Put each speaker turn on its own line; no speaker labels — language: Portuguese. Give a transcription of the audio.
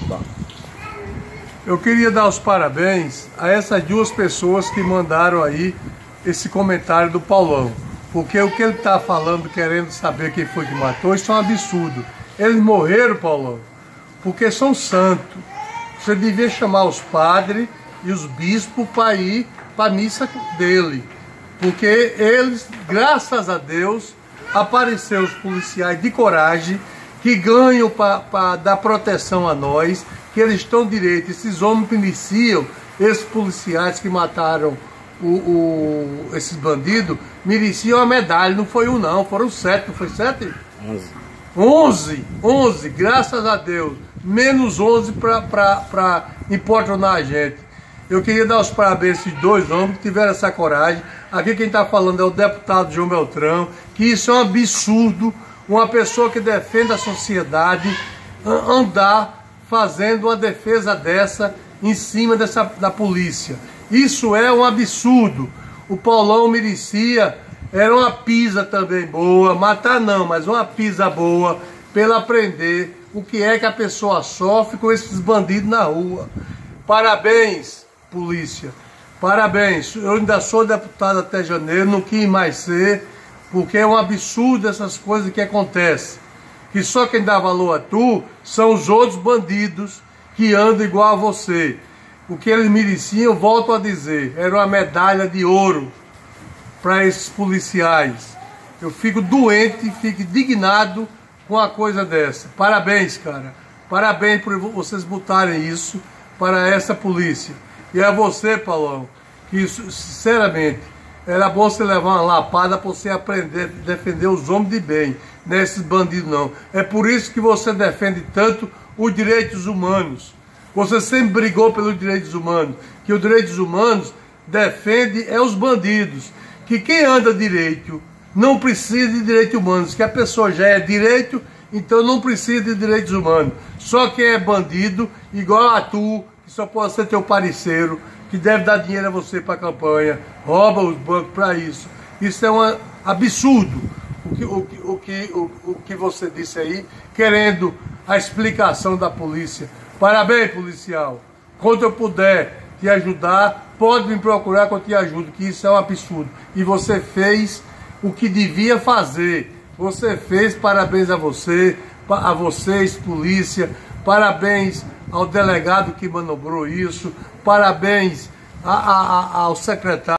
Eu queria dar os parabéns a essas duas pessoas que mandaram aí esse comentário do Paulão. Porque o que ele está falando, querendo saber quem foi que matou, isso é um absurdo. Eles morreram, Paulão, porque são santos. Você devia chamar os padres e os bispos para ir para a missa dele. Porque eles, graças a Deus, apareceram os policiais de coragem, que ganham para dar proteção a nós, que eles estão direito. Esses homens que iniciam, esses policiais que mataram esses bandidos, mereciam a medalha. Não foi um não, foram 7, não foi 7? 11, graças a Deus. Menos 11 para importunar a gente. Eu queria dar os parabéns a esses dois homens que tiveram essa coragem. Aqui quem está falando é o deputado João Beltrão, que isso é um absurdo, uma pessoa que defende a sociedade andar fazendo uma defesa dessa em cima da polícia. Isso é um absurdo. O Paulão merecia, era uma pisa também boa, matar não, mas uma pisa boa, pela aprender o que é que a pessoa sofre com esses bandidos na rua. Parabéns, polícia. Parabéns. Eu ainda sou deputado até janeiro, não quis mais ser, porque é um absurdo essas coisas que acontecem. Que só quem dá valor a tu são os outros bandidos que andam igual a você. O que eles mereciam, volto a dizer, era uma medalha de ouro para esses policiais. Eu fico doente, fico indignado com uma coisa dessa. Parabéns, cara. Parabéns por vocês botarem isso para essa polícia. E a você, Paulão, que sinceramente era bom você levar uma lapada para você aprender a defender os homens de bem, não é esses bandidos não. É por isso que você defende tanto os direitos humanos. Você sempre brigou pelos direitos humanos, que os direitos humanos defende os bandidos, que quem anda direito não precisa de direitos humanos, que a pessoa já é direito, então não precisa de direitos humanos. Só quem é bandido, igual a tu, que só pode ser teu parceiro, que deve dar dinheiro a você para a campanha, rouba os bancos para isso. Isso é um absurdo, o que você disse aí, querendo a explicação da polícia. Parabéns, policial. Quando eu puder te ajudar, pode me procurar que eu te ajudo, que isso é um absurdo. E você fez o que devia fazer. Você fez, parabéns a vocês, polícia, parabéns ao delegado que manobrou isso, parabéns ao secretário.